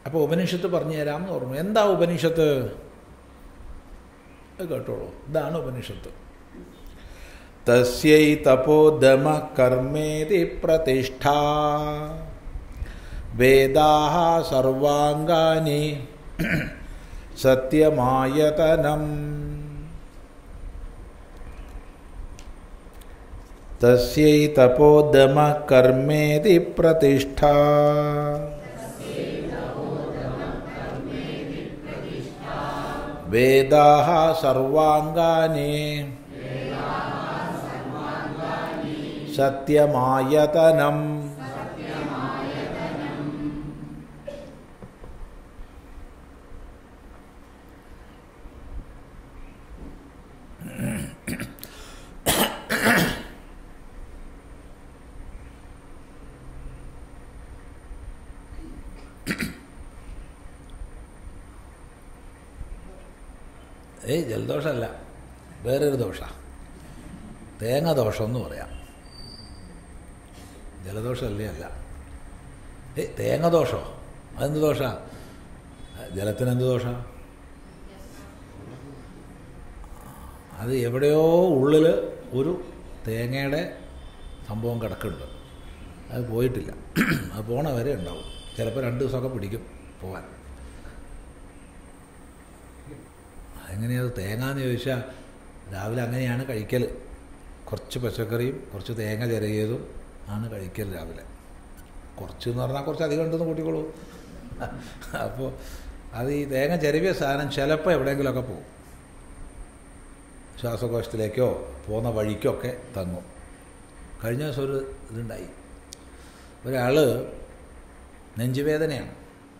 അപ്പോൾ ഉപനിഷത്ത് പറഞ്ഞു തരാമെന്ന് ഓർമ്മ. എന്താ ഉപനിഷത്ത്? കേട്ടോളൂ, ഇതാണ് ഉപനിഷത്ത്. തസ്യൈ തപോദമ കർമ്മേതി പ്രതിഷ്ഠാ വേദാഃ സർവാംഗാനി സത്യമായതനം. തസ്യൈ തപോദമ കർമ്മേതി പ്രതിഷ്ഠാ വേദാഃ സർവാംഗാനി സത്യമായതനം. ജലദോഷമല്ല, വേറൊരു ദോഷ, തേങ്ങ ദോഷം എന്ന് പറയാം. ജലദോഷമല്ലേ അല്ല. തേങ്ങ ദോഷമോ? അതെന്ത് ദോഷ? ജലത്തിന് എന്ത് ദോഷ? അത് എവിടെയോ ഉള്ളിൽ ഒരു തേങ്ങയുടെ സംഭവം കിടക്കുന്നുണ്ട്, അത് പോയിട്ടില്ല. അത് പോണ വരെ ഉണ്ടാവും. ചിലപ്പോൾ 2 ദിവസമൊക്കെ പിടിക്കും പോകാൻ. അതെങ്ങനെയത് തേങ്ങാന്ന് ചോദിച്ചാൽ രാവിലെ അങ്ങനെയാണ് കഴിക്കൽ. കുറച്ച് പച്ചക്കറിയും കുറച്ച് തേങ്ങ ചിരകിയതും ആണ് കഴിക്കൽ രാവിലെ. കുറച്ച് എന്ന് പറഞ്ഞാൽ കുറച്ച് അധികം ഉണ്ടെന്ന് കൂട്ടിക്കോളൂ. അപ്പോൾ അത് ഈ തേങ്ങ ചിരവിയ സാധനം ചിലപ്പോൾ എവിടെയെങ്കിലുമൊക്കെ പോകും, ശ്വാസകോശത്തിലേക്കോ പോകുന്ന വഴിക്കൊക്കെ തങ്ങും. കഴിഞ്ഞ ദിവസം ഒരു ഇതുണ്ടായി. ഒരാൾ നെഞ്ചുവേദനയാണ്.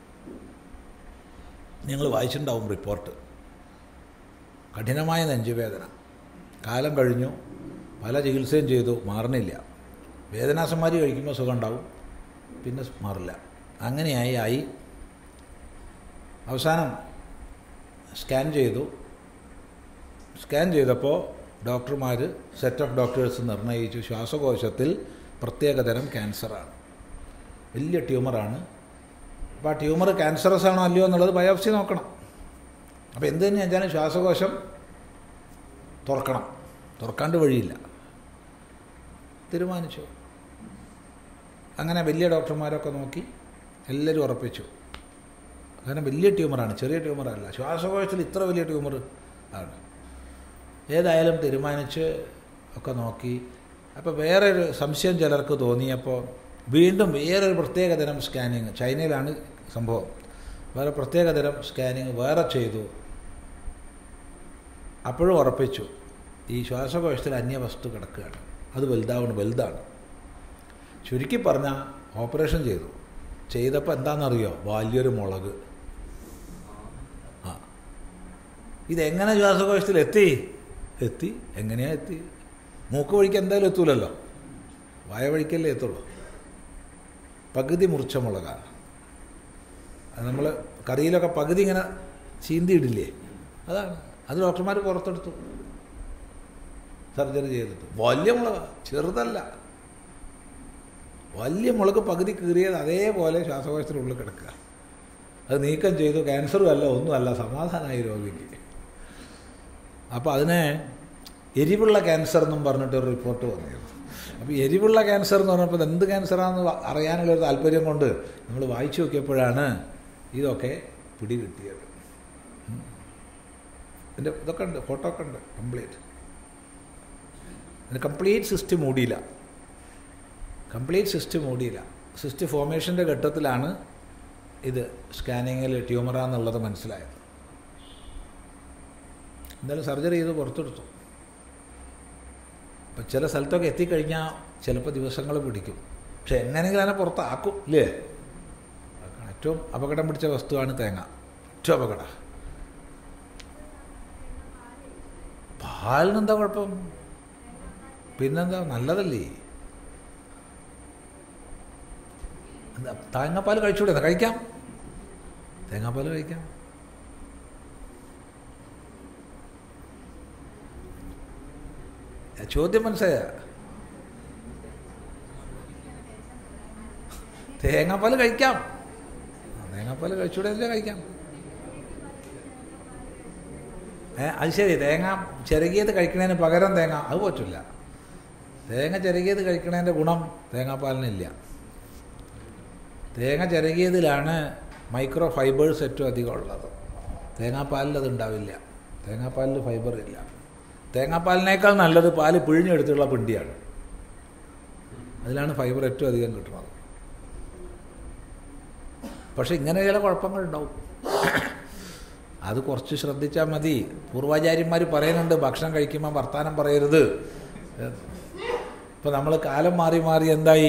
നിങ്ങൾ വായിച്ചിട്ടുണ്ടാവും റിപ്പോർട്ട്. കഠിനമായ നെഞ്ചുവേദന, കാലം കഴിഞ്ഞു, പല ചികിത്സയും ചെയ്തു, മാറണില്ല. വേദനാസംഹാരി കഴിക്കുമ്പോൾ സുഖം ഉണ്ടാവും, പിന്നെ മാറില്ല. അങ്ങനെയായി അവസാനം സ്കാൻ ചെയ്തപ്പോൾ ഡോക്ടർമാർ, സെറ്റ് ഓഫ് ഡോക്ടേഴ്സ് നിർണ്ണയിച്ചു ശ്വാസകോശത്തിൽ പ്രത്യേകതരം ക്യാൻസറാണ്, വലിയ ട്യൂമറാണ്. അപ്പോൾ ആ ട്യൂമർ ക്യാൻസറസ് ആണോ അല്ലയോ എന്നുള്ളത് ബയോപ്സി നോക്കണം. അപ്പോൾ എന്ത് തന്നെ വെച്ചാലും ശ്വാസകോശം തുറക്കാണ്ട് വഴിയില്ല. തീരുമാനിച്ചു. അങ്ങനെ വലിയ ഡോക്ടർമാരൊക്കെ നോക്കി എല്ലാവരും ഉറപ്പിച്ചു, കാരണം വലിയ ട്യൂമറാണ്, ചെറിയ ട്യൂമറല്ല. ശ്വാസകോശത്തിൽ ഇത്ര വലിയ ട്യൂമർ ആണ്. ഏതായാലും തീരുമാനിച്ച് ഒക്കെ നോക്കി. അപ്പോൾ വേറൊരു സംശയം ചിലർക്ക് തോന്നിയപ്പോൾ വീണ്ടും വേറൊരു പ്രത്യേകതരം സ്കാനിങ്, ചൈനയിലാണ് സംഭവം, വേറെ പ്രത്യേകതരം സ്കാനിങ് വേറെ ചെയ്തു. അപ്പോഴും ഉറപ്പിച്ചു ഈ ശ്വാസകോശത്തിൽ അന്യവസ്തു കിടക്കുകയാണ്, അത് വലുതാണ്. ചുരുക്കി പറഞ്ഞാൽ ഓപ്പറേഷൻ ചെയ്തപ്പോൾ എന്താണെന്നറിയോ? വലിയൊരു മുളക്. ഇതെങ്ങനെ ശ്വാസകോശത്തിൽ എത്തി? എങ്ങനെയാണ് എത്തി? മൂക്ക് വഴിക്ക് എന്തായാലും എത്തൂലല്ലോ, വായ വഴിക്കല്ലേ എത്തുള്ളൂ. പകുതി മുറിച്ച മുളകാണ്. അത് നമ്മൾ കറിയിലൊക്കെ പകുതി ഇങ്ങനെ ചീന്തിയിടില്ലേ, അതാണ്. അത് ഡോക്ടർമാർ പുറത്തെടുത്തു, സർജറി ചെയ്തിട്ട്. വലിയ മുളക്, ചെറുതല്ല, വലിയ മുളക് പകുതി കീറിയത് അതേപോലെ ശ്വാസകോശത്തിനുള്ളിൽ കിടക്കുക. അത് നീക്കം ചെയ്തു. ക്യാൻസറും അല്ല, ഒന്നുമല്ല, സമാധാനമായി രോഗിക്ക്. അപ്പോൾ അതിനെ എരിവുള്ള ക്യാൻസർ എന്നും പറഞ്ഞിട്ടൊരു റിപ്പോർട്ട് വന്നിരുന്നു. അപ്പോൾ എരിവുള്ള ക്യാൻസർ എന്ന് പറഞ്ഞപ്പോൾ എന്ത് ക്യാൻസറാണെന്ന് അറിയാനുള്ളൊരു താല്പര്യം കൊണ്ട് നമ്മൾ വായിച്ചു നോക്കിയപ്പോഴാണ് ഇതൊക്കെ പിടികിട്ടിയത്. ഇതിൻ്റെ ഇതൊക്കെ ഉണ്ട്, ഫോട്ടോ ഒക്കെ ഉണ്ട്, കംപ്ലീറ്റ്. അതിന് കംപ്ലീറ്റ് സിസ്റ്റ് മൂടിയില്ല. സിസ്റ്റ് ഫോർമേഷൻ്റെ ഘട്ടത്തിലാണ് ഇത് സ്കാനിങ്ങിൽ ട്യൂമറാന്നുള്ളത് മനസ്സിലായത്. എന്തായാലും സർജറി ചെയ്ത് പുറത്തെടുത്തു. അപ്പം ചില സ്ഥലത്തൊക്കെ എത്തിക്കഴിഞ്ഞാൽ ചിലപ്പോൾ ദിവസങ്ങൾ പിടിക്കും, പക്ഷെ എങ്ങനെയെങ്കിലും അതിനെ പുറത്താക്കും, ഇല്ലേ? ഏറ്റവും അപകടം പിടിച്ച വസ്തുവാണ് തേങ്ങ, ഏറ്റവും അപകടം. പാലിനെന്താ കുഴപ്പം? പിന്നെന്താ, നല്ലതല്ലേ? തേങ്ങാപ്പാൽ കഴിച്ചുകൂടെ? കഴിക്കാം, തേങ്ങാപ്പാൽ കഴിക്കാം. ചോദ്യം മനസ്സിലായ? തേങ്ങാപ്പാൽ കഴിക്കാം, തേങ്ങാപ്പാൽ കഴിച്ചുകൂടെ? ഇല്ല, കഴിക്കാം. അത് ശരി, തേങ്ങ ചിരകിയത് കഴിക്കണതിന് പകരം തേങ്ങ, അത് പറ്റില്ല. തേങ്ങ ചിരകിയത് കഴിക്കണതിൻ്റെ ഗുണം തേങ്ങാപ്പാലിനില്ല. തേങ്ങ ചിരകിയതിലാണ് മൈക്രോ ഫൈബേഴ്സ് ഏറ്റവും അധികം ഉള്ളത്. തേങ്ങാപ്പാലിൽ അതുണ്ടാവില്ല. തേങ്ങാപ്പാലിൽ ഫൈബർ ഇല്ല. തേങ്ങാപ്പാലിനേക്കാൾ നല്ലത് പാല് പിഴിഞ്ഞെടുത്തുള്ള പിണ്ടിയാണ്. അതിലാണ് ഫൈബർ ഏറ്റവും അധികം കിട്ടുന്നത്. പക്ഷെ ഇങ്ങനെ ചില കുഴപ്പങ്ങളുണ്ടാവും. അത് കുറച്ച് ശ്രദ്ധിച്ചാൽ മതി. പൂർവാചാര്യന്മാർ പറയുന്നുണ്ട് ഭക്ഷണം കഴിക്കുമ്പോൾ വർത്താനം പറയരുത്. ഇപ്പം നമ്മൾ കാലം മാറി മാറി എന്തായി,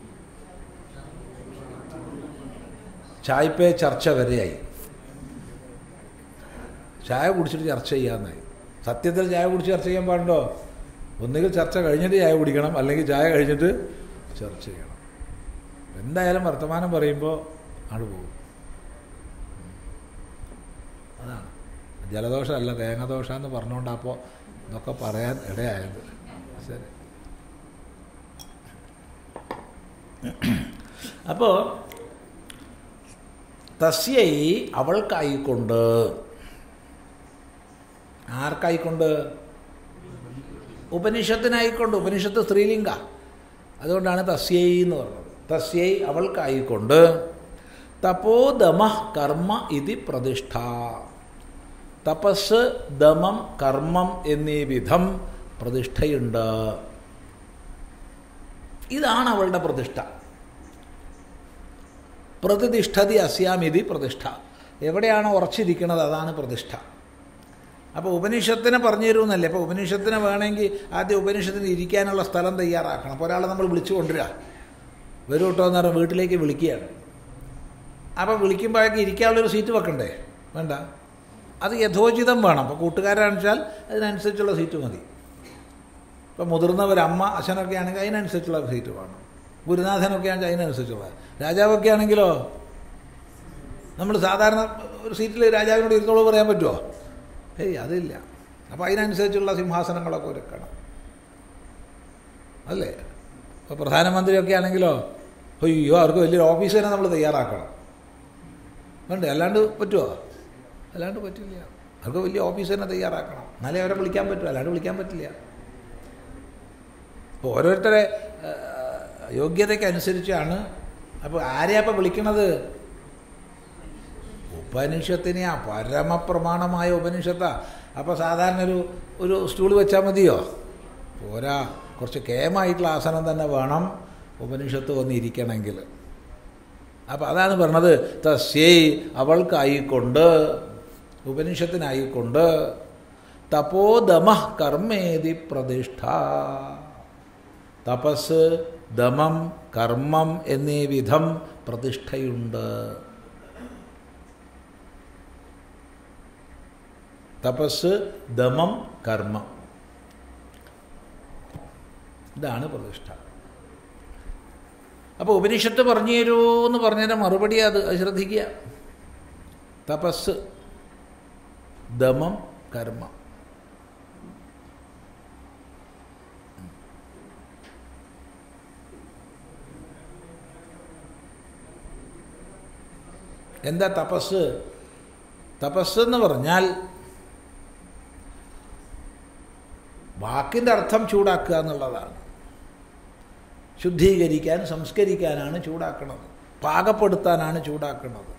ചായപ്പേ ചർച്ച വരെയായി. ചായ കുടിച്ചിട്ട് ചർച്ച ചെയ്യാമെന്നായി. സത്യത്തിൽ ചായ കുടിച്ച് ചർച്ച ചെയ്യാൻ പാടുണ്ടോ? ഒന്നുകിൽ ചർച്ച കഴിഞ്ഞിട്ട് ചായ കുടിക്കണം, അല്ലെങ്കിൽ ചായ കഴിഞ്ഞിട്ട് ചർച്ച ചെയ്യണം. എന്തായാലും വർത്തമാനം പറയുമ്പോൾ ആണ് പോകും. അതാണ് ജലദോഷമല്ല തേങ്ങദോഷം എന്ന് പറഞ്ഞുകൊണ്ടപ്പോൾ ഇതൊക്കെ പറയാൻ ഇടയായത്. ശരി. അപ്പോൾ തസ്യൈ അവൾക്കായിക്കൊണ്ട്, ആർക്കായിക്കൊണ്ട്? ഉപനിഷത്തിനായിക്കൊണ്ട്. ഉപനിഷത്ത് സ്ത്രീലിംഗ, അതുകൊണ്ടാണ് തസ്യൈ എന്ന് പറഞ്ഞത്. തസ്യൈ അവൾക്കായിക്കൊണ്ട് തപോദമ കർമ്മ ഇതി പ്രതിഷ്ഠ. തപസ്, ദമം, കർമ്മം എന്നീ വിധം പ്രതിഷ്ഠയുണ്ട്. ഇതാണ് അവളുടെ പ്രതിഷ്ഠ. പ്രതിഷ്ഠതി അസ്യാമിതി പ്രതിഷ്ഠ. എവിടെയാണ് ഉറച്ചിരിക്കുന്നത് അതാണ് പ്രതിഷ്ഠ. അപ്പോൾ ഉപനിഷത്തിനെ പറഞ്ഞു തരുമെന്നല്ലേ. അപ്പോൾ ഉപനിഷത്തിനെ വേണമെങ്കിൽ ആദ്യം ഉപനിഷത്തിന് ഇരിക്കാനുള്ള സ്ഥലം തയ്യാറാക്കണം. അപ്പോൾ ഒരാളെ നമ്മൾ വിളിച്ചു കൊണ്ടുവരിക, വരൂ കേട്ടോ എന്ന് പറഞ്ഞാൽ വീട്ടിലേക്ക് വിളിക്കുകയാണ്. അപ്പോൾ വിളിക്കുമ്പോഴേക്ക് ഇരിക്കാനുള്ളൊരു സീറ്റ് വെക്കണ്ടേ? വേണ്ട, അത് യഥോചിതം വേണം. അപ്പോൾ കൂട്ടുകാരാണെന്ന് വെച്ചാൽ അതിനനുസരിച്ചുള്ള സീറ്റ് മതി. ഇപ്പോൾ മുതിർന്നവർ, അമ്മ അച്ഛനൊക്കെ ആണെങ്കിൽ അതിനനുസരിച്ചുള്ള സീറ്റ് വേണം. ഗുരുനാഥനൊക്കെ ആണെങ്കിൽ അതിനനുസരിച്ചുള്ള. രാജാവൊക്കെ ആണെങ്കിലോ നമ്മൾ സാധാരണ ഒരു സീറ്റിൽ രാജാവിനോട് ഇരുന്നോളൂ പറയാൻ പറ്റുമോ? അതില്ല. അപ്പോൾ അതിനനുസരിച്ചുള്ള സിംഹാസനങ്ങളൊക്കെ ഒരുക്കണം, അല്ലേ? ഇപ്പോൾ പ്രധാനമന്ത്രിയൊക്കെ ആണെങ്കിലോ അയ്യോ അവർക്ക് വലിയൊരു ഓഫീസ് തന്നെ നമ്മൾ തയ്യാറാക്കണം, വേണ്ടേ? അല്ലാണ്ട് പറ്റുമോ? അല്ലാണ്ട് പറ്റില്ല. അവർക്ക് വലിയ ഓഫീസ് തന്നെ തയ്യാറാക്കണം, എന്നാലേ അവരെ വിളിക്കാൻ പറ്റുമോ, അല്ലാണ്ട് വിളിക്കാൻ പറ്റില്ല. അപ്പോൾ ഓരോരുത്തരെ യോഗ്യതയ്ക്കനുസരിച്ചാണ്. അപ്പോൾ ആരെയാ അപ്പം വിളിക്കണത്? ഉപനിഷത്തിനെയാ, പരമപ്രമാണമായ ഉപനിഷത്താ. അപ്പോൾ സാധാരണ ഒരു സ്റ്റൂൾ വെച്ചാൽ മതിയോ? പോരാ, കുറച്ച് കേമായിട്ടുള്ള ആസനം തന്നെ വേണം ഉപനിഷത്ത് വന്നിരിക്കണമെങ്കിൽ. അപ്പം അതാണ് പറഞ്ഞത് തസ്യൈ അവൾക്കായിക്കൊണ്ട്, ഉപനിഷത്തിനായിക്കൊണ്ട് തപോദമ കർമ്മേതി പ്രതിഷ്ഠ. തപസ്, ദമം, കർമ്മം എന്നീ വിധം പ്രതിഷ്ഠയുണ്ട്. തപസ്, ദമം, കർമ്മം, ഇതാണ് പ്രതിഷ്ഠ. അപ്പോൾ ഉപനിഷത്ത് പറഞ്ഞു തരൂ എന്ന് പറഞ്ഞതിൻ്റെ മറുപടി അത് ശ്രദ്ധിക്കുക. തപസ്, ദമം, കർമ്മം. എന്താ തപസ്? തപസ് എന്ന് പറഞ്ഞാൽ വാക്കിൻ്റെ അർത്ഥം ചൂടാക്കുക എന്നുള്ളതാണ്. ശുദ്ധീകരിക്കാൻ, സംസ്കരിക്കാനാണ് ചൂടാക്കുന്നത്, പാകപ്പെടുത്താനാണ് ചൂടാക്കുന്നത്.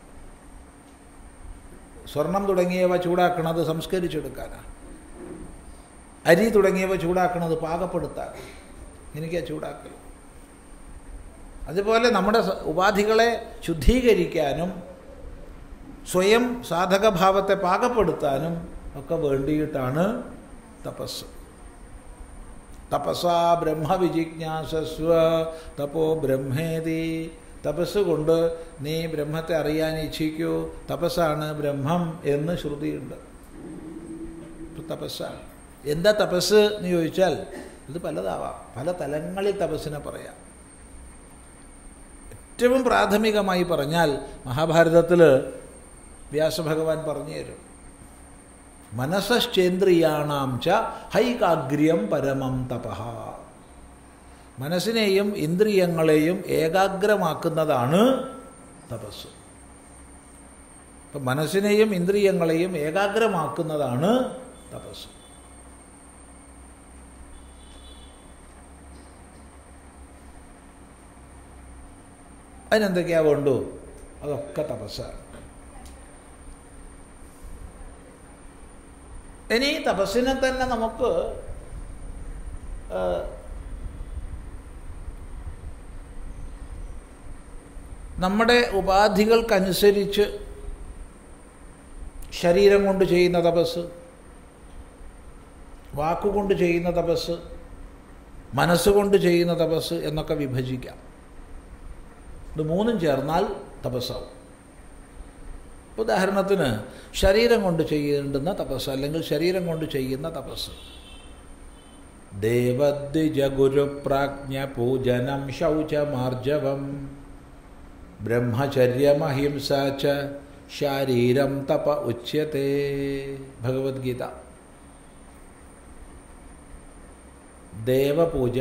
സ്വർണം തുടങ്ങിയവ ചൂടാക്കുന്നത് സംസ്കരിച്ചെടുക്കാനാണ്. അരി തുടങ്ങിയവ ചൂടാക്കുന്നത് പാകപ്പെടുത്താൻ. എനിക്കാ ചൂടാക്കൽ. അതുപോലെ നമ്മുടെ ഉപാധികളെ ശുദ്ധീകരിക്കാനും സ്വയം സാധകഭാവത്തെ പാകപ്പെടുത്താനും ഒക്കെ വേണ്ടിയിട്ടാണ് തപസ്. തപസാ ബ്രഹ്മവിജിജ്ഞാസസ്വ തപോ ബ്രഹ്മേതി. തപസ് കൊണ്ട് നീ ബ്രഹ്മത്തെ അറിയാൻ ഇച്ഛിക്കൂ, തപസ്സാണ് ബ്രഹ്മം എന്ന് ശ്രുതിയുണ്ട്. തപസ്സാണ്. എന്താ തപസ് എന്ന് ചോദിച്ചാൽ ഇത് പലതാവാം, പല തലങ്ങളിൽ തപസ്സിനെ പറയാം. ഏറ്റവും പ്രാഥമികമായി പറഞ്ഞാൽ മഹാഭാരതത്തിൽ വ്യാസഭഗവാൻ പറഞ്ഞു തരും, മനസ്സശ്ചേന്ദ്രിയാണാം ച ഹൈകാഗ്ര്യം പരമം തപഃ. മനസ്സിനെയും ഇന്ദ്രിയങ്ങളെയും ഏകാഗ്രമാക്കുന്നതാണ് തപസ്. അപ്പം മനസ്സിനെയും ഇന്ദ്രിയങ്ങളെയും ഏകാഗ്രമാക്കുന്നതാണ് തപസ്. അതിനെന്തൊക്കെയാ വേണ്ടു? അതൊക്കെ തപസ്സാണ്. ഇനി തപസ്സിനെ തന്നെ നമുക്ക് നമ്മുടെ ഉപാധികൾക്കനുസരിച്ച് ശരീരം കൊണ്ട് ചെയ്യുന്ന തപസ്, വാക്കുകൊണ്ട് ചെയ്യുന്ന തപസ്, മനസ്സുകൊണ്ട് ചെയ്യുന്ന തപസ് എന്നൊക്കെ വിഭജിക്കാം. ഇത് മൂന്നും ചേർന്നാൽ തപസ്സാവും. ഉദാഹരണത്തിന് ശരീരം കൊണ്ട് ചെയ്യേണ്ടുന്ന തപസ് അല്ലെങ്കിൽ ശരീരം കൊണ്ട് ചെയ്യുന്ന തപസ് ദേവദ്വിജ ഗുരുപ്രാജ്ഞ പൂജനം ശൗചമാർജവം ബ്രഹ്മചര്യമഹിംസ ച ശാരീരം തപ ഉച്യത്തെ. ഭഗവത്ഗീത. ദേവപൂജ,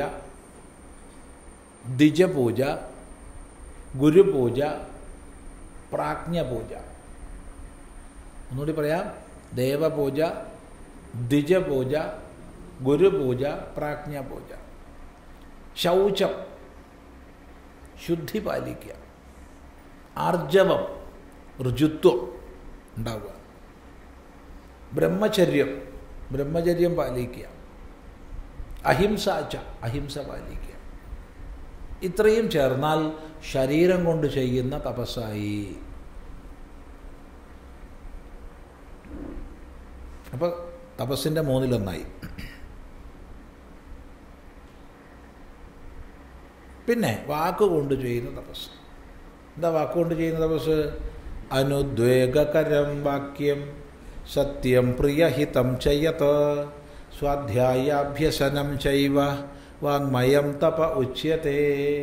ദ്വിജപൂജ, ഗുരുപൂജ, പ്രാജ്ഞപൂജ. ഒന്നുകൂടി പറയാം. ദേവപൂജ, ദ്വിജപൂജ, ഗുരുപൂജ, പ്രാജ്ഞപൂജ. ശൗചം, ശുദ്ധി പാലിക്കുക. ആർജവം, ഋജുത്വം ഉണ്ടാവുക. ബ്രഹ്മചര്യം, ബ്രഹ്മചര്യം പാലിക്കുക. അഹിംസാച്ച, അഹിംസ പാലിക്കുക. ഇത്രയും ചേർന്നാൽ ശരീരം കൊണ്ട് ചെയ്യുന്ന തപസ്സായി. അപ്പോൾ തപസ്സിൻ്റെ മൂന്നിലൊന്നായി. പിന്നെ വാക്കുകൊണ്ട് ചെയ്യുന്ന തപസ്. എന്താ വാക്കുകൊണ്ട് ചെയ്യുന്ന തപസ്? അനുദ്വേഗകരം വാക്യം സത്യം പ്രിയഹിതം ചയത് സ്വാധ്യായാഭ്യസനം ചൈവ വാങ്മയം തപ ഉച്യത്തെ.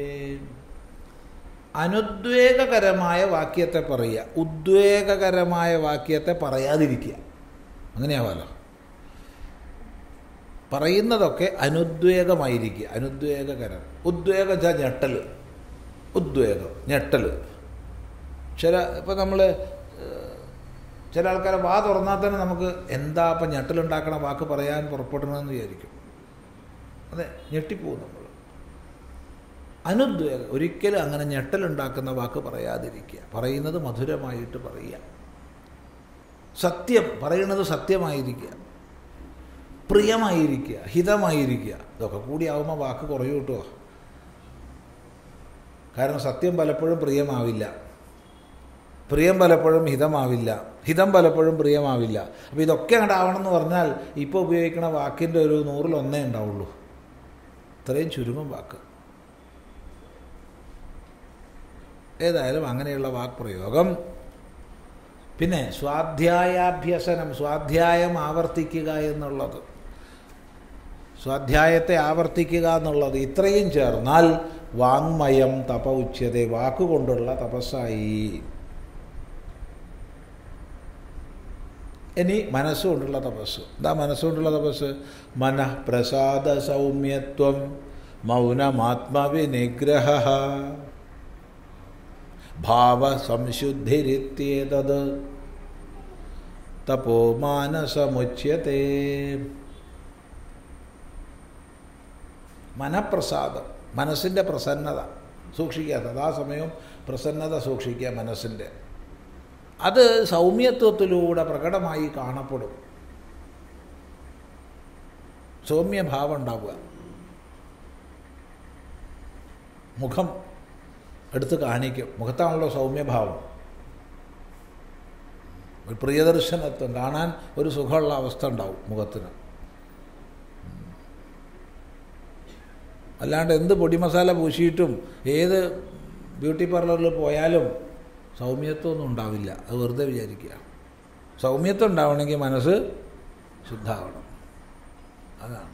അനുദ്വേഗകരമായ വാക്യത്തെ പറയുക, ഉദ്വേഗകരമായ വാക്യത്തെ പറയാതിരിക്കുക. അങ്ങനെയാവാലോ. പറയുന്നതൊക്കെ അനുദ്വേഗമായിരിക്കുക. അനുദ്വേഗകരം. ഉദ്വേഗം വെച്ചാൽ ഞെട്ടൽ. ഉദ്വേഗം, ഞെട്ടൽ. ഇപ്പം നമ്മൾ ചില ആൾക്കാരെ വാ തുറന്നാൽ തന്നെ നമുക്ക് എന്താ ഇപ്പം ഞെട്ടലുണ്ടാക്കണ വാക്ക് പറയാൻ പുറപ്പെടണമെന്ന് വിചാരിക്കും. അതെ, ഞെട്ടിപ്പോവും നമ്മൾ. അനുദ്വേഗം. ഒരിക്കലും അങ്ങനെ ഞെട്ടലുണ്ടാക്കുന്ന വാക്ക് പറയാതിരിക്കുക. പറയുന്നത് മധുരമായിട്ട് പറയുക. സത്യം പറയുന്നത് സത്യമായിരിക്കുക. പ്രിയമായിരിക്കുക, ഹിതമായിരിക്കുക. ഇതൊക്കെ കൂടി ആവുമ്പോൾ വാക്ക് കുറയും കേട്ടോ. കാരണം സത്യം പലപ്പോഴും പ്രിയമാവില്ല, പ്രിയം പലപ്പോഴും ഹിതമാവില്ല, ഹിതം പലപ്പോഴും പ്രിയമാവില്ല. അപ്പോൾ ഇതൊക്കെ അങ്ങോട്ടാവണം എന്ന് പറഞ്ഞാൽ ഇപ്പോൾ ഉപയോഗിക്കുന്ന വാക്കിൻ്റെ ഒരു 100-1 ഉണ്ടാവുള്ളൂ. ഇത്രയും ചുരുങ്ങും വാക്ക്. ഏതായാലും അങ്ങനെയുള്ള വാക്ക് പ്രയോഗം. പിന്നെ സ്വാധ്യായാഭ്യസനം, സ്വാധ്യായം ആവർത്തിക്കുക എന്നുള്ളത്, സ്വാധ്യായത്തെ ആവർത്തിക്കുക എന്നുള്ളത്. ഇത്രയും ചേർന്നാൽ വാങ്മയം തപ ഉച്യത്തെ, വാക്കുകൊണ്ടുള്ള തപസ്സായി. ഇനി മനസ്സുകൊണ്ടുള്ള തപസ്. എന്താ മനസ്സുകൊണ്ടുള്ള തപസ്? മനഃപ്രസാദ സൗമ്യത്വം മൗനമാത്മവിനിഗ്രഹ ഭാവസംശുദ്ധിരിത്യേതത് തപോ മാനസമുച്യത്തെ. മനഃപ്രസാദം, മനസ്സിൻ്റെ പ്രസന്നത സൂക്ഷിക്കുക. സദാസമയവും പ്രസന്നത സൂക്ഷിക്കുക മനസ്സിൻ്റെ. അത് സൗമ്യത്വത്തിലൂടെ പ്രകടമായി കാണപ്പെടും. സൗമ്യഭാവം ഉണ്ടാവുക. മുഖം എടുത്ത് കാണിക്കും. മുഖത്താണല്ലോ സൗമ്യഭാവം. ഒരു പ്രിയദർശനത്വം, കാണാൻ ഒരു സുഖമുള്ള അവസ്ഥ ഉണ്ടാവും മുഖത്തിന്. അല്ലാണ്ട് എന്ത് പൊടി മസാല പൂശിയിട്ടും ഏത് ബ്യൂട്ടി പാർലറിൽ പോയാലും സൗമ്യത്വമൊന്നും ഉണ്ടാവില്ല. അത് വെറുതെ വിചാരിക്കുക. സൗമ്യത്വം ഉണ്ടാവണമെങ്കിൽ മനസ്സ് ശുദ്ധമാവണം. അതാണ്.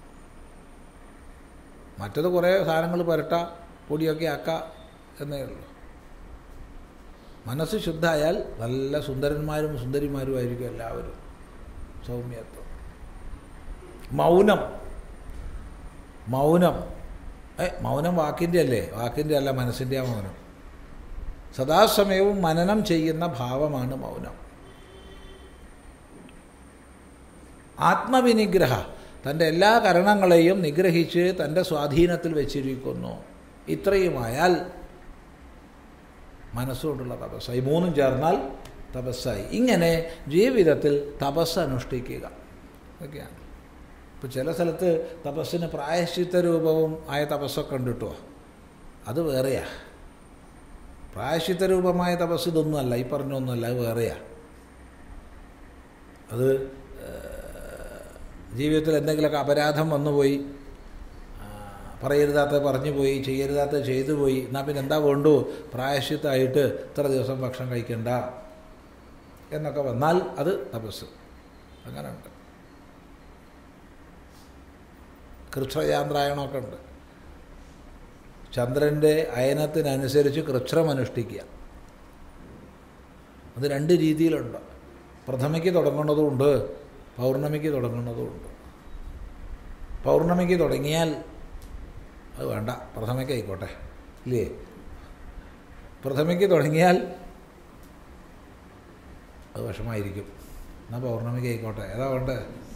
മറ്റത് കുറേ സാധനങ്ങൾ പുരട്ട പൊടിയൊക്കെ ആക്കുക എന്നേ ഉള്ളൂ. മനസ്സ് ശുദ്ധമായാൽ നല്ല സുന്ദരന്മാരും സുന്ദരിമാരുമായിരിക്കും എല്ലാവരും. സൗമ്യത്വം. മൗനം, മൗനം മൗനം വാക്കിൻ്റെ അല്ലേ? വാക്കിൻ്റെ അല്ല, മനസ്സിൻ്റെ ആ മൗനം. സദാസമയവും മനനം ചെയ്യുന്ന ഭാവമാണ് മൗനം. ആത്മവിനിഗ്രഹ, തൻ്റെ എല്ലാ കരണങ്ങളെയും നിഗ്രഹിച്ച് തൻ്റെ സ്വാധീനത്തിൽ വെച്ചിരിക്കുന്നു. ഇത്രയുമായാൽ മനസ്സുകൊണ്ടുള്ള തപസ്സായി. മൂന്നും ചേർന്നാൽ തപസ്സായി. ഇങ്ങനെ ജീവിതത്തിൽ തപസ് അനുഷ്ഠിക്കുക ഒക്കെയാണ്. ഇപ്പോൾ ചില സ്ഥലത്ത് തപസ്സിന് പ്രായശ്ചിത്ത രൂപവും ആയ തപസ്സൊക്കെ ഉണ്ട് കേട്ടോ. അത് വേറെയാ. പ്രായശ്ചിത്ത രൂപമായ തപസ് ഇതൊന്നുമല്ല, ഈ പറഞ്ഞൊന്നുമല്ല, അത് വേറെയാ. അത് ജീവിതത്തിൽ എന്തെങ്കിലുമൊക്കെ അപരാധം വന്നുപോയി, പറയരുതാത്തത് പറഞ്ഞു പോയി, ചെയ്യരുതാത്തത് ചെയ്തു പോയി, എന്നാൽ പിന്നെ എന്താ വേണ്ടു, പ്രായശ്ചിത്തമായിട്ട് ഇത്ര ദിവസം ഭക്ഷണം കഴിക്കണ്ട എന്നൊക്കെ വന്നാൽ അത് തപസ്. അങ്ങനെ ഉണ്ട്. കൃച്ഛയാന്ത്രായണമൊക്കെ ഉണ്ട്. ചന്ദ്രൻ്റെ അയനത്തിനനുസരിച്ച് കൃച്ഛ്രം അനുഷ്ഠിക്കുക. അത് രണ്ട് രീതിയിലുണ്ട്. പ്രഥമയ്ക്ക് തുടങ്ങുന്നതുമുണ്ട്, പൗർണമിക്ക് തുടങ്ങുന്നതുമുണ്ട്. പൗർണമിക്ക് തുടങ്ങിയാൽ അത് വേണ്ട, പ്രഥമയ്ക്ക് ആയിക്കോട്ടെ, ഇല്ലേ? പ്രഥമയ്ക്ക് തുടങ്ങിയാൽ അത് വിഷമായിരിക്കും. എന്നാൽ പൗർണമിക്ക് ആയിക്കോട്ടെ, ഏതാ വേണ്ടത്?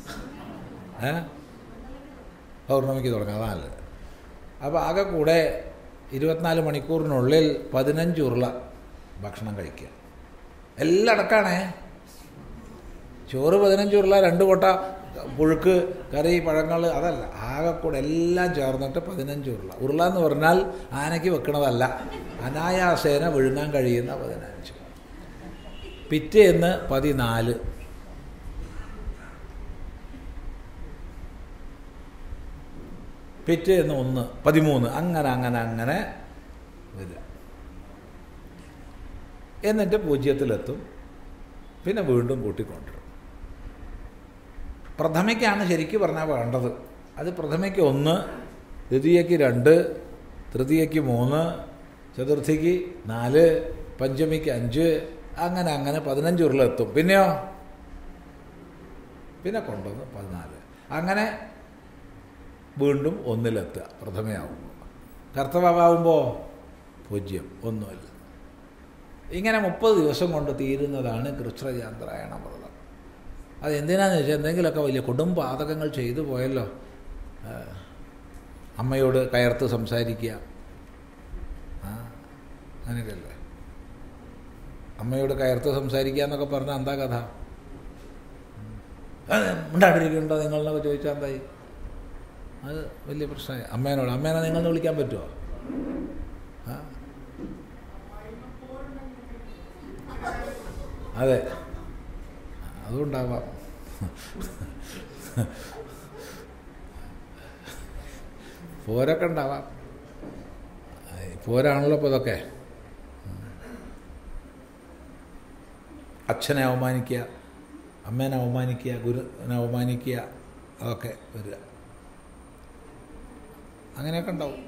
പൗർണമിക്ക് തുടങ്ങാം, അതാ നല്ലത്. അപ്പോൾ ആകെ കൂടെ 24 മണിക്കൂറിനുള്ളിൽ 15 ഉരുള ഭക്ഷണം കഴിക്കുക. എല്ലാം അടക്കാണേ. ചോറ് 15 ഉരുള, 2 കൊട്ട പുഴുക്ക്, കറി, പഴങ്ങൾ, അതല്ല. ആകെ കൂടെ എല്ലാം ചേർന്നിട്ട് 15 ഉരുള. ഉരുള എന്ന് പറഞ്ഞാൽ ആനയ്ക്ക് വെക്കണതല്ല, അനായാസേന വിഴുങ്ങാൻ കഴിയുന്ന 15. പിറ്റേന്ന് 14, പിറ്റേന്ന് 1, 13, അങ്ങനെ അങ്ങനെ അങ്ങനെ വരിക. എന്നിട്ട് 0-ത്തിലെത്തും. പിന്നെ വീണ്ടും കൂട്ടിക്കൊണ്ടിരും. പ്രഥമയ്ക്കാണ് ശരിക്കും പറഞ്ഞാൽ വേണ്ടത്. അത് പ്രഥമയ്ക്ക് 1, ദ്വിതീയയ്ക്ക് 2, തൃതീയയ്ക്ക് 3, ചതുർത്ഥിക്ക് 4, പഞ്ചമിക്ക് 5, അങ്ങനെ അങ്ങനെ 15 ഉരുളെത്തും. പിന്നെയോ പിന്നെ കൊണ്ടുവന്ന് 14. അങ്ങനെ വീണ്ടും 1-ലെത്തുക പ്രഥമയാവുമ്പോൾ. കർത്തവാകുമ്പോൾ 0, ഒന്നുമില്ല. ഇങ്ങനെ 30 ദിവസം കൊണ്ട് തീരുന്നതാണ് കൃച്ഛയാന്ത്രായണ വ്രതം. അതെന്തിനാന്ന് വെച്ചാൽ എന്തെങ്കിലുമൊക്കെ വലിയ കൊടുംപാതകങ്ങൾ ചെയ്തു പോയല്ലോ. അമ്മയോട് കയർത്ത് സംസാരിക്കുക, അങ്ങനെയല്ലേ? അമ്മയോട് കയർത്ത് സംസാരിക്കുക എന്നൊക്കെ പറഞ്ഞാൽ എന്താ കഥ? ഉണ്ടാണ്ടിരിക്കുന്നുണ്ടോ നിങ്ങളെന്നൊക്കെ ചോദിച്ചാൽ എന്തായി? അത് വലിയ പ്രശ്നമായി. അമ്മേനെ നിങ്ങളെന്ന് വിളിക്കാൻ പറ്റുമോ? അതെ, അതുണ്ടാവാം. പോരൊക്കെ ഉണ്ടാവാം. പോരാണല്ലോ ഇപ്പോൾ ഇതൊക്കെ. അച്ഛനെ അവമാനിക്കുക, അമ്മേനെ അവമാനിക്കുക, ഗുരുവിനെ അവമാനിക്കുക, അതൊക്കെ വരിക. അങ്ങനെയൊക്കെ ഉണ്ടാവും.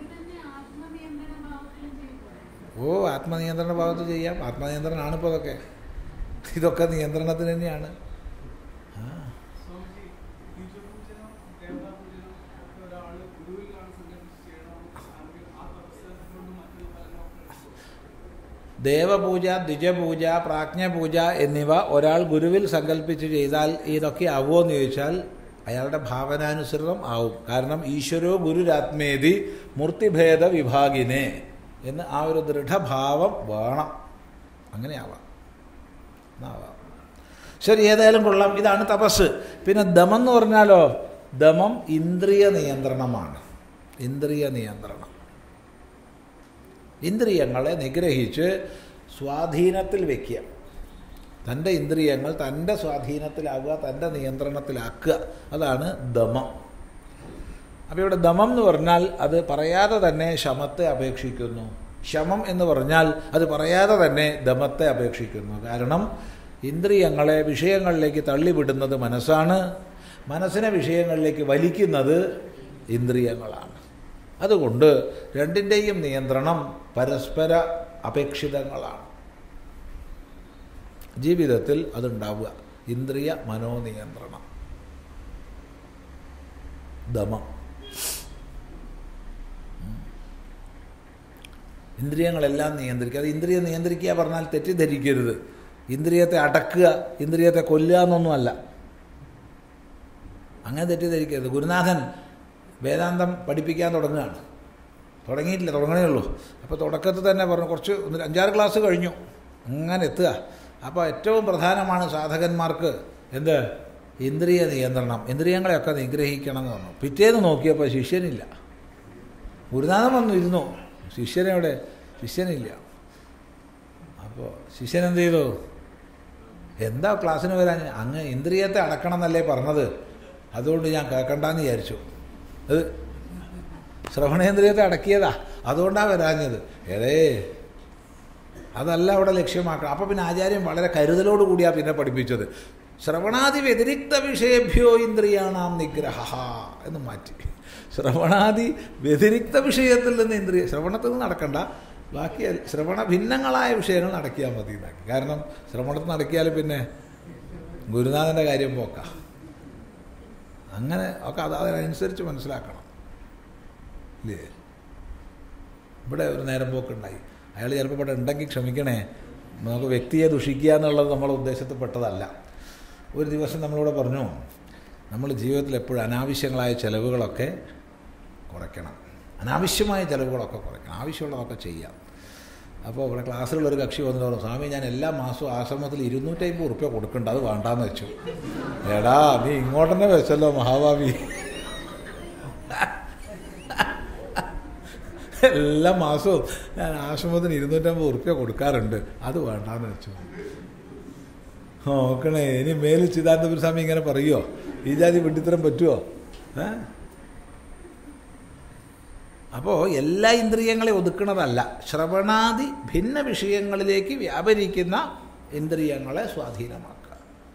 ആത്മനിയന്ത്രണ ഭാഗത്ത് ചെയ്യാം. ആത്മനിയന്ത്രണമാണ് ഇപ്പോൾ ഇതൊക്കെ നിയന്ത്രണത്തിന് തന്നെയാണ്. ദേവപൂജ, ദ്വിജപൂജ, പ്രാജ്ഞപൂജ എന്നിവ ഒരാൾ ഗുരുവിൽ സങ്കല്പിച്ച് ചെയ്താൽ ഇതൊക്കെ ആവുമോ എന്ന് ചോദിച്ചാൽ അയാളുടെ ഭാവനാനുസൃതം ആവും. കാരണം ഈശ്വരോ ഗുരുരാത്മേതി മൂർത്തിഭേദ വിഭാഗിനെ എന്ന് ആ ഒരു ദൃഢഭാവം വേണം. അങ്ങനെയാവാം, എന്നാവാം. ശരി, ഏതായാലും കൊള്ളാം. ഇതാണ് തപസ്. പിന്നെ ദമം എന്ന് പറഞ്ഞാലോ, ദമം ഇന്ദ്രിയ നിയന്ത്രണമാണ്. ഇന്ദ്രിയ നിയന്ത്രണം, ഇന്ദ്രിയങ്ങളെ നിഗ്രഹിച്ച് സ്വാധീനത്തിൽ വയ്ക്കുക. തൻ്റെ ഇന്ദ്രിയങ്ങൾ തൻ്റെ സ്വാധീനത്തിലാവുക, തൻ്റെ നിയന്ത്രണത്തിലാക്കുക. അതാണ് ദമം. അപ്പോൾ ഇവിടെ ദമം എന്ന് പറഞ്ഞാൽ അത് പറയാതെ തന്നെ ശമത്തെ അപേക്ഷിക്കുന്നു. ശമം എന്ന് പറഞ്ഞാൽ അത് പറയാതെ തന്നെ ദമത്തെ അപേക്ഷിക്കുന്നു. കാരണം ഇന്ദ്രിയങ്ങളെ വിഷയങ്ങളിലേക്ക് തള്ളിവിടുന്നത് മനസ്സാണ്, മനസ്സിനെ വിഷയങ്ങളിലേക്ക് വലിക്കുന്നത് ഇന്ദ്രിയങ്ങളാണ്. അതുകൊണ്ട് രണ്ടിൻ്റെയും നിയന്ത്രണം പരസ്പര അപേക്ഷിതങ്ങളാണ്. ജീവിതത്തിൽ അതുണ്ടാവുക. ഇന്ദ്രിയ മനോനിയന്ത്രണം, ദമം. ഇന്ദ്രിയങ്ങളെല്ലാം നിയന്ത്രിക്കുക. അത് ഇന്ദ്രിയം നിയന്ത്രിക്കുക പറഞ്ഞാൽ തെറ്റിദ്ധരിക്കരുത്. ഇന്ദ്രിയത്തെ അടക്കുക, ഇന്ദ്രിയത്തെ കൊല്ലുക എന്നൊന്നുമല്ല. അങ്ങനെ തെറ്റിദ്ധരിക്കരുത്. ഗുരുനാഥൻ വേദാന്തം പഠിപ്പിക്കാൻ തുടങ്ങുകയാണ്. തുടങ്ങിയിട്ടില്ല, തുടങ്ങണേ ഉള്ളൂ. അപ്പോൾ തുടക്കത്തിൽ തന്നെ പറഞ്ഞു, കുറച്ച് 5-6 ക്ലാസ് കഴിഞ്ഞു, അങ്ങനെ എത്തുക. അപ്പോൾ ഏറ്റവും പ്രധാനമാണ് സാധകന്മാർക്ക് എന്ത്? ഇന്ദ്രിയ നിയന്ത്രണം. ഇന്ദ്രിയങ്ങളെയൊക്കെ നിഗ്രഹിക്കണം എന്ന് പറഞ്ഞു. പിറ്റേന്ന് നോക്കിയപ്പോൾ ശിഷ്യനില്ല. ഗുരുനാഥൻ വന്നു ഇരുന്നു, ശിഷ്യനെവിടെ? ശിഷ്യനില്ല. അപ്പോൾ ശിഷ്യൻ എന്ത് ചെയ്തു? എന്താ ക്ലാസ്സിന് വരാൻ? അങ്ങ് ഇന്ദ്രിയത്തെ അടക്കണം എന്നല്ലേ പറഞ്ഞത്, അതുകൊണ്ട് ഞാൻ കേൾക്കണ്ടെന്ന് വിചാരിച്ചു. അത് ശ്രവണേന്ദ്രിയത്തെ അടക്കിയതാ, അതുകൊണ്ടാണ് വരാഞ്ഞത്. അതല്ല അവിടെ ലക്ഷ്യമാക്കണം. അപ്പോൾ പിന്നെ ആചാര്യൻ വളരെ കരുതലോട് കൂടിയാണ് പിന്നെ പഠിപ്പിച്ചത്. ശ്രവണാദി വ്യതിരിക്ത വിഷയേഭ്യോ ഇന്ദ്രിയാണാം നിഗ്രഹ എന്ന് മാറ്റി. ശ്രവണാദി വ്യതിരിക്ത വിഷയത്തിൽ നിന്ന് ഇന്ദ്രിയ ശ്രവണത്തിൽ നിന്ന് നടക്കണ്ട, ബാക്കി ശ്രവണ ഭിന്നങ്ങളായ വിഷയങ്ങൾ നടക്കിയാൽ മതി എന്നാക്കി. കാരണം ശ്രവണത്തിൽ നടക്കിയാൽ പിന്നെ ഗുരുനാഥൻ്റെ കാര്യം പോക്കാം. അങ്ങനെ ഒക്കെ അതിനനുസരിച്ച് മനസ്സിലാക്കണം ഇല്ലേ? ഇവിടെ ഒരു നേരം പോക്കുണ്ടായി. അയാൾ ചിലപ്പോൾ ഇവിടെ ഉണ്ടെങ്കിൽ ക്ഷമിക്കണേ, നമുക്ക് വ്യക്തിയെ ദുഷിക്കുക എന്നുള്ളത് നമ്മളെ ഉദ്ദേശത്തിൽ പെട്ടതല്ല. ഒരു ദിവസം നമ്മളിവിടെ പറഞ്ഞു, നമ്മൾ ജീവിതത്തിൽ എപ്പോഴും അനാവശ്യങ്ങളായ ചിലവുകളൊക്കെ കുറയ്ക്കണം. അനാവശ്യമായ ചിലവുകളൊക്കെ കുറയ്ക്കണം, ആവശ്യമുള്ളതൊക്കെ ചെയ്യാം. അപ്പോൾ ഇവിടെ ക്ലാസ്സിലുള്ളൊരു കക്ഷി വന്നിട്ട് പറഞ്ഞു, സ്വാമി ഞാൻ എല്ലാ മാസവും ആശ്രമത്തിൽ 250 ഉറുപ്പ്യ കൊടുക്കണ്ട, അത് വേണ്ടാന്ന് വെച്ചു. എടാ നീ ഇങ്ങോട്ടെന്നെ വെച്ചല്ലോ മഹാഭാവി, എല്ലാ മാസവും ഞാൻ ആശ്രമത്തിന് 250 ഉറുപ്പ്യ കൊടുക്കാറുണ്ട്, അത് വേണ്ടാന്ന് വെച്ചു. നോക്കണേ, ഇനി മേലിൽ ചിദാനന്ദപുര സ്വാമി ഇങ്ങനെ പറയുമോ? ഈ ജാതി വിഡ്ഢിത്തരം പറ്റുമോ? അപ്പോൾ എല്ലാ ഇന്ദ്രിയങ്ങളെ ഒതുക്കുന്നതല്ല, ശ്രവണാദി ഭിന്ന വിഷയങ്ങളിലേക്ക് വ്യാപരിക്കുന്ന ഇന്ദ്രിയങ്ങളെ സ്വാധീനമാക്കുക.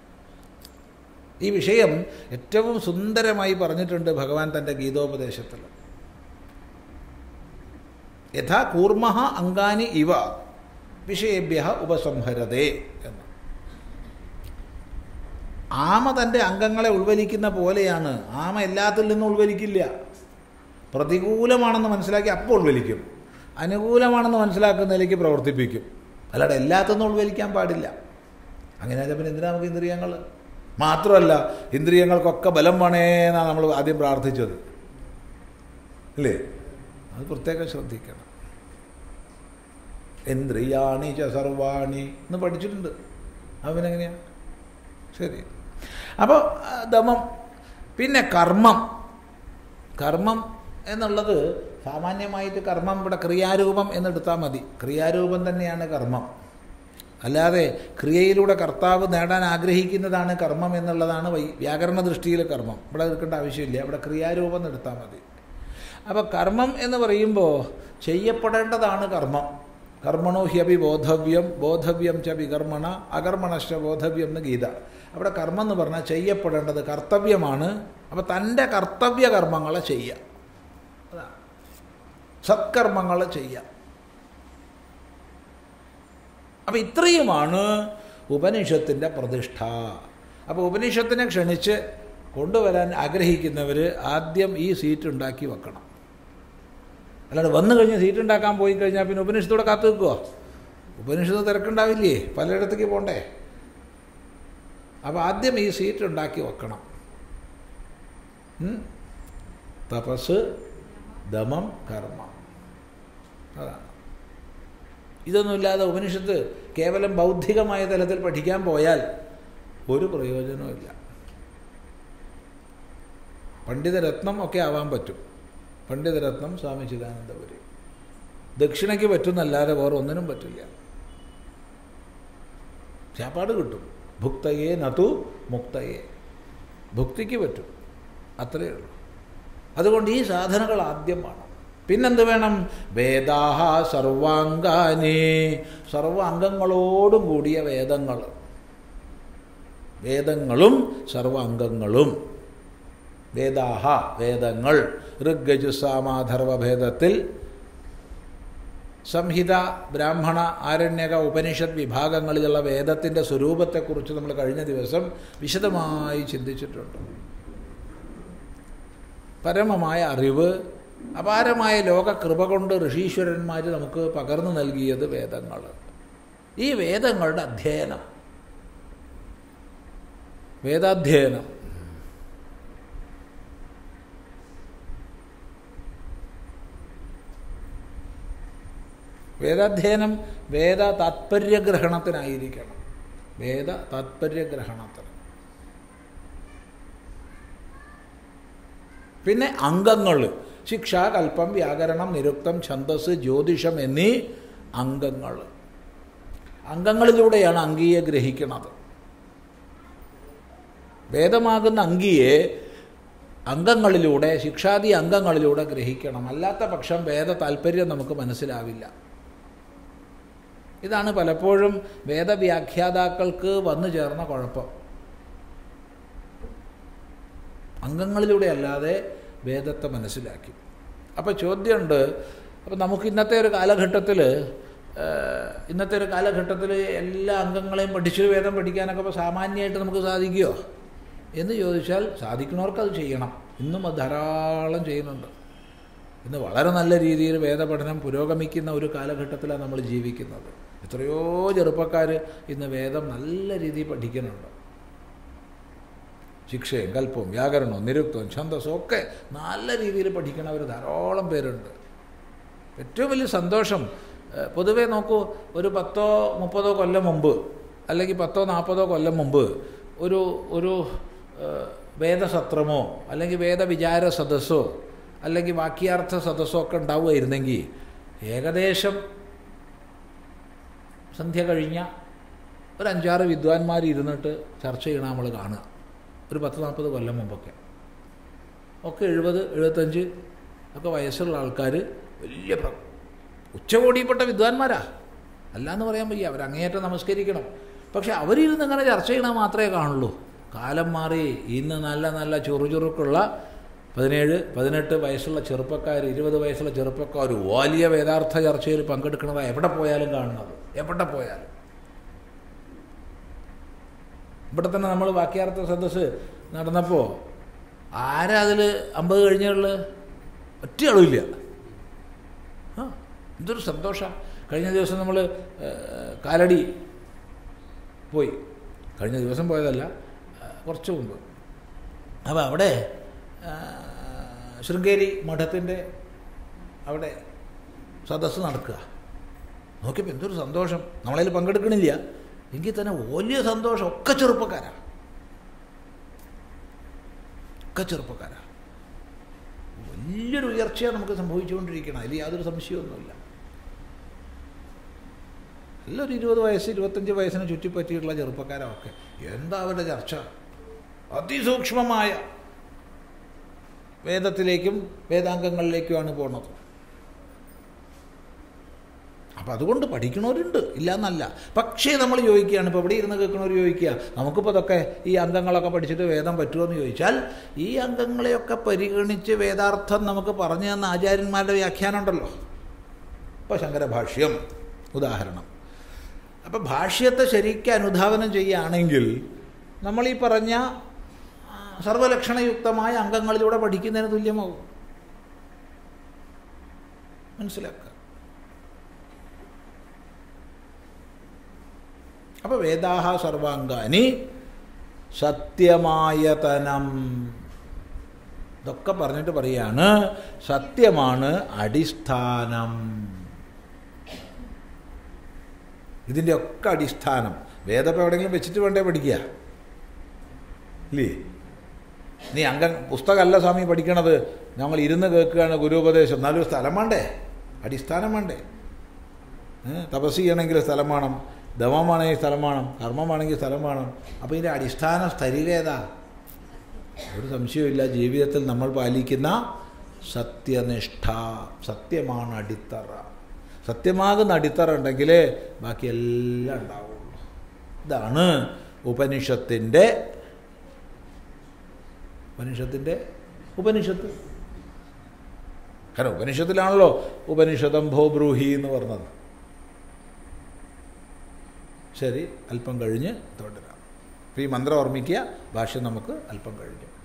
ഈ വിഷയം ഏറ്റവും സുന്ദരമായി പറഞ്ഞിട്ടുണ്ട് ഭഗവാൻ തൻ്റെ ഗീതോപദേശത്തിൽ. യഥാ കൂർമ്മഃ അംഗാനി ഇവ വിഷയേഭ്യഃ ഉപസംഹരതേ എന്ന്. ആമ തൻ്റെ അംഗങ്ങളെ ഉൾവലിക്കുന്ന പോലെയാണ്. ആമ എല്ലാത്തിൽ നിന്നും ഉൾവലിക്കില്ല. പ്രതികൂലമാണെന്ന് മനസ്സിലാക്കി അപ്പോൾ ഉൾവലിക്കും, അനുകൂലമാണെന്ന് മനസ്സിലാക്കുന്നതിലേക്ക് പ്രവർത്തിപ്പിക്കും. അല്ലാതെ എല്ലാത്തൊന്നും ഉൾവലിക്കാൻ പാടില്ല. അങ്ങനെ പിന്നെ എന്തിനാ നമുക്ക് ഇന്ദ്രിയങ്ങൾ? മാത്രമല്ല ഇന്ദ്രിയങ്ങൾക്കൊക്കെ ബലം വേണേന്നാണ് നമ്മൾ ആദ്യം പ്രാർത്ഥിച്ചത് അല്ലേ? അത് പ്രത്യേകം ശ്രദ്ധിക്കണം. ഇന്ദ്രിയാണി ച സർവാണി എന്ന് പഠിച്ചിട്ടുണ്ട്. അവനെങ്ങനെയാണ്? ശരി. അപ്പോൾ ദമം. പിന്നെ കർമ്മം. കർമ്മം എന്നുള്ളത് സാമാന്യമായിട്ട് കർമ്മം ഇവിടെ ക്രിയാരൂപം എന്നെടുത്താൽ മതി. ക്രിയാരൂപം തന്നെയാണ് കർമ്മം. അല്ലാതെ ക്രിയയിലൂടെ കർത്താവ് നേടാൻ ആഗ്രഹിക്കുന്നതാണ് കർമ്മം എന്നുള്ളതാണ് വ്യാകരണ ദൃഷ്ടിയിൽ കർമ്മം. ഇവിടെ എടുക്കേണ്ട ആവശ്യമില്ല, ഇവിടെ ക്രിയാരൂപം എന്നെടുത്താൽ മതി. അപ്പോൾ കർമ്മം എന്ന് പറയുമ്പോൾ ചെയ്യപ്പെടേണ്ടതാണ് കർമ്മം. കർമ്മണോ ഹ്യപി ബോധവ്യം ബോധവ്യം ച വികർമ്മണ അകർമ്മണശ്ച ബോധവ്യം എന്ന് ഗീത. അവിടെ കർമ്മം എന്ന് പറഞ്ഞാൽ ചെയ്യപ്പെടേണ്ടത് കർത്തവ്യമാണ്. അപ്പോൾ തൻ്റെ കർത്തവ്യ കർമ്മങ്ങളെ ചെയ്യുക, അതാണ് സത്കർമ്മങ്ങൾ ചെയ്യുക. അപ്പോൾ ഇത്രയുമാണ് ഉപനിഷത്തിൻ്റെ പ്രതിഷ്ഠ. അപ്പോൾ ഉപനിഷത്തിനെ ക്ഷണിച്ച് കൊണ്ടുവരാൻ ആഗ്രഹിക്കുന്നവർ ആദ്യം ഈ സീറ്റ് ഉണ്ടാക്കി വെക്കണം. അല്ലാതെ വന്നു കഴിഞ്ഞ് സീറ്റ് ഉണ്ടാക്കാൻ പോയി കഴിഞ്ഞാൽ പിന്നെ ഉപനിഷത്തോടെ കാത്തു വെക്കുമോ? ഉപനിഷത്ത് തിരക്കുണ്ടാവില്ലേ, പലയിടത്തേക്ക് പോകണ്ടേ? അപ്പോൾ ആദ്യം ഈ സീറ്റ് ഉണ്ടാക്കി വെക്കണം. തപസ്, ദമം, കർമ്മം, അതാണ്. ഇതൊന്നുമില്ലാതെ ഉപനിഷത്ത് കേവലം ബൗദ്ധികമായ തലത്തിൽ പഠിക്കാൻ പോയാൽ ഒരു പ്രയോജനവുമില്ല. പണ്ഡിതരത്നം ഒക്കെ ആവാൻ പറ്റും. പണ്ഡിതരത്നം സ്വാമി ചിദാനന്ദപുരി. ദക്ഷിണയ്ക്ക് പറ്റുന്നല്ലാതെ വേറെ ഒന്നിനും പറ്റില്ല. ചാപ്പാട് കിട്ടും. ഭുക്തയെ നതു മുക്തയെ. ഭുക്തിക്ക് പറ്റും, അത്രയേ ഉള്ളൂ. അതുകൊണ്ട് ഈ സാധനകൾ ആദ്യം വേണം. പിന്നെന്ത് വേണം? വേദാഹ സർവാംഗാനി, സർവ അംഗങ്ങളോടും കൂടിയ വേദങ്ങൾ. വേദങ്ങളും സർവ അംഗങ്ങളും. വേദാഹ വേദങ്ങൾ. ഋഗ്യജുസാമാധർവഭേദത്തിൽ സംഹിത, ബ്രാഹ്മണ, ആരണ്യക, ഉപനിഷത്ത് വിഭാഗങ്ങളിലുള്ള വേദത്തിൻ്റെ സ്വരൂപത്തെക്കുറിച്ച് നമ്മൾ കഴിഞ്ഞ ദിവസം വിശദമായി ചിന്തിച്ചിട്ടുണ്ട്. പരമമായ അറിവ് അപാരമായ ലോകകൃപ കൊണ്ട് ഋഷീശ്വരന്മാർ നമുക്ക് പകർന്നു നൽകിയത് വേദങ്ങൾ. ഈ വേദങ്ങളുടെ അധ്യയനം, വേദാധ്യയനം വേദാധ്യയനം വേദ താത്പര്യഗ്രഹണത്തിനായിരിക്കണം. വേദ താത്പര്യഗ്രഹണത്തിന്. പിന്നെ അംഗങ്ങൾ, ശിക്ഷ, കൽപ്പം, വ്യാകരണം, നിരുക്തം, ഛന്ദസ്, ജ്യോതിഷം എന്നീ അംഗങ്ങൾ. അംഗങ്ങളിലൂടെയാണ് അംഗിയെ ഗ്രഹിക്കുന്നത്. വേദമാകുന്ന അംഗിയെ അംഗങ്ങളിലൂടെ, ശിക്ഷാദി അംഗങ്ങളിലൂടെ ഗ്രഹിക്കണം. അല്ലാത്ത പക്ഷം വേദ താല്പര്യം നമുക്ക് മനസ്സിലാവില്ല. ഇതാണ് പലപ്പോഴും വേദവ്യാഖ്യാതാക്കൾക്ക് വന്നു ചേർന്ന കുഴപ്പം. അംഗങ്ങളിലൂടെ അല്ലാതെ വേദത്തെ മനസ്സിലാക്കി. അപ്പോൾ ചോദ്യമുണ്ട്, അപ്പോൾ നമുക്ക് ഇന്നത്തെ ഒരു കാലഘട്ടത്തിൽ എല്ലാ അംഗങ്ങളെയും പഠിച്ച് വേദം പഠിക്കാനൊക്കെ ഇപ്പോൾ സാമാന്യമായിട്ട് നമുക്ക് സാധിക്കുമോ എന്ന് ചോദിച്ചാൽ സാധിക്കുന്നവർക്കത് ചെയ്യണം. ഇന്നും അത് ധാരാളം ചെയ്യുന്നുണ്ട്. ഇന്ന് വളരെ നല്ല രീതിയിൽ വേദപഠനം പുരോഗമിക്കുന്ന ഒരു കാലഘട്ടത്തിലാണ് നമ്മൾ ജീവിക്കുന്നത്. എത്രയോ ചെറുപ്പക്കാർ ഇന്ന് വേദം നല്ല രീതിയിൽ പഠിക്കുന്നുണ്ട്. ശിക്ഷയും കൽപ്പവും വ്യാകരണവും നിരുക്തവും ഛന്ദസ്സും ഒക്കെ നല്ല രീതിയിൽ പഠിക്കുന്നവർ ധാരാളം പേരുണ്ട്. ഏറ്റവും വലിയ സന്തോഷം, പൊതുവേ നോക്കൂ, ഒരു 10-30 കൊല്ലം മുമ്പ് അല്ലെങ്കിൽ 10-40 കൊല്ലം മുമ്പ് ഒരു വേദസത്രമോ അല്ലെങ്കിൽ വേദവിചാര സദസ്സോ അല്ലെങ്കിൽ വാക്യാർത്ഥ സദസ്സോ ഒക്കെ ഉണ്ടാവുമായിരുന്നെങ്കിൽ ഏകദേശം സന്ധ്യ കഴിഞ്ഞ ഒരു 5-6 വിദ്വാൻമാർ ഇരുന്നിട്ട് ചർച്ച ചെയ്യണം നമ്മൾ കാണുക. ഒരു 10-40 കൊല്ലം മുമ്പൊക്കെ ഒക്കെ 70-75 ഒക്കെ വയസ്സുള്ള ആൾക്കാർ വലിയ ഉച്ചകോടിപ്പെട്ട വിദ്വാൻമാരാ. അല്ലാന്ന് പറയാൻ വയ്യ, അവരങ്ങേയറ്റം നമസ്കരിക്കണം. പക്ഷെ അവരിരുന്ന് ഇങ്ങനെ ചർച്ച ചെയ്യണത് മാത്രമേ കാണുള്ളൂ. കാലം മാറി. ഇന്ന് നല്ല നല്ല ചുറുചുറുക്കുള്ള 17-18 വയസ്സുള്ള ചെറുപ്പക്കാർ, 20 വയസ്സുള്ള ചെറുപ്പക്കാർ വലിയ വേദാർത്ഥ ചർച്ചയിൽ പങ്കെടുക്കുന്നതാണ് എവിടെ പോയാലും കാണുന്നത്. എവിടെ പോയാലും. ഇവിടെ തന്നെ നമ്മൾ വാക്യാർത്ഥ സദസ്സ് നടന്നപ്പോൾ ആരാ അതിൽ 50 കഴിഞ്ഞുള്ളത്? ഒറ്റയാളുമില്ല. എന്തൊരു സന്തോഷമാണ്. കഴിഞ്ഞ ദിവസം നമ്മൾ കാലടി പോയി. കഴിഞ്ഞ ദിവസം പോയതല്ല, കുറച്ച് മുമ്പ്. അപ്പോൾ അവിടെ ശൃംഗേരി മഠത്തിൻ്റെ അവിടെ സദസ്സ് നടക്കുക. നോക്കിയപ്പോൾ എന്തൊരു സന്തോഷം. നമ്മളതിൽ പങ്കെടുക്കണില്ല എങ്കിൽ തന്നെ വലിയ സന്തോഷം. ഒക്കെ ചെറുപ്പക്കാരാണ്. വലിയൊരു ഉയർച്ചയാണ് നമുക്ക് സംഭവിച്ചുകൊണ്ടിരിക്കണം. അതിൽ യാതൊരു സംശയമൊന്നുമില്ല. എല്ലാവരും 20 വയസ്സ് 25 വയസ്സിന് ചുറ്റിപ്പറ്റിയിട്ടുള്ള ചെറുപ്പക്കാരൊക്കെ എന്താ അവരുടെ ചർച്ച? അതിസൂക്ഷ്മമായ വേദത്തിലേക്കും വേദാംഗങ്ങളിലേക്കുമാണ് പോകുന്നത്. അപ്പം അതുകൊണ്ട് പഠിക്കണവരുണ്ട്, ഇല്ല എന്നല്ല. പക്ഷേ നമ്മൾ ചോദിക്കുകയാണ്, ഇപ്പോൾ ഇവിടെ ഇരുന്ന് കേൾക്കണവർ ചോദിക്കുക, നമുക്കിപ്പോൾ ഇതൊക്കെ ഈ അംഗങ്ങളൊക്കെ പഠിച്ചിട്ട് വേദം പറ്റുമോ എന്ന് ചോദിച്ചാൽ, ഈ അംഗങ്ങളെയൊക്കെ പരിഗണിച്ച് വേദാർത്ഥം നമുക്ക് പറഞ്ഞു തന്ന ആചാര്യന്മാരുടെ വ്യാഖ്യാനം ഉണ്ടല്ലോ. ഇപ്പോൾ ശങ്കരഭാഷ്യം ഉദാഹരണം. അപ്പം ഭാഷ്യത്തെ ശരിക്കും അനുധാവനം ചെയ്യുകയാണെങ്കിൽ നമ്മൾ ഈ പറഞ്ഞ സർവലക്ഷണയുക്തമായ അംഗങ്ങളിലൂടെ പഠിക്കുന്നതിന് തുല്യമാവും. മനസ്സിലാക്കുക. അപ്പോൾ വേദാഹ സർവാംഗാനി സത്യമായതനം. ഇതൊക്കെ പറഞ്ഞിട്ട് പറയാണ് സത്യമാണ് അടിസ്ഥാനം. ഇതിൻ്റെ ഒക്കെ അടിസ്ഥാനം. വേദം എവിടെയെങ്കിലും വെച്ചിട്ട് വേണ്ടേ പഠിക്കുക? ഇല്ലേ? നീ പുസ്തകമല്ല സ്വാമി പഠിക്കണത്, ഞങ്ങൾ ഇരുന്ന് കേൾക്കുകയാണ് ഗുരുപദേശം. എന്നാലും സ്ഥലം വേണ്ടേ? അടിസ്ഥാനം വേണ്ടേ? തപസ് ചെയ്യണമെങ്കിൽ സ്ഥലം വേണം, ദമമാണെങ്കിൽ സ്ഥലം വേണം, കർമ്മമാണെങ്കിൽ സ്ഥലം വേണം. അപ്പോൾ ഇതിൻ്റെ അടിസ്ഥാന സ്ഥലിലേതാ? ഒരു സംശയമില്ല. ജീവിതത്തിൽ നമ്മൾ പാലിക്കുന്ന സത്യനിഷ്ഠ. സത്യമാണ് അടിത്തറ. സത്യമാകുന്ന അടിത്തറ ഉണ്ടെങ്കിൽ ബാക്കിയെല്ലാം ഉണ്ടാവുള്ളൂ. ഇതാണ് ഉപനിഷത്ത്. കാരണം ഉപനിഷത്തിലാണല്ലോ ഉപനിഷദം ഭോ ബ്രൂഹി എന്ന് പറഞ്ഞത്. ശരി, അല്പം കഴിഞ്ഞ് തുടരാം. അപ്പോൾ ഈ മന്ത്രം ഓർമ്മിക്കുക. ഭാഷ്യം നമുക്ക് അല്പം കഴിഞ്ഞു.